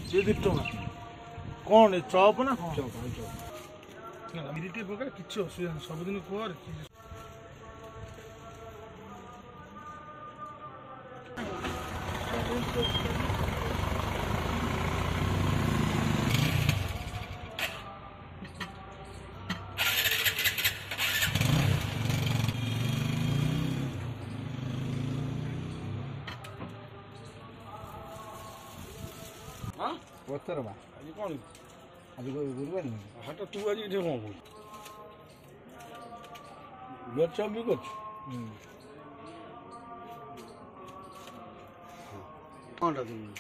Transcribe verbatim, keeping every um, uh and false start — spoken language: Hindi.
ये दी टଙ୍କା कौन ए चॉप ना कौन चौक आलू चौक ना मिरिटे पका किछ असुविधा सब दिन कर हां पत्थर बा आज कौन आज गुरुवार नहीं हाट तू आज इठे कौन बोल ब्लड चॉप भी कुछ कौन रा तुम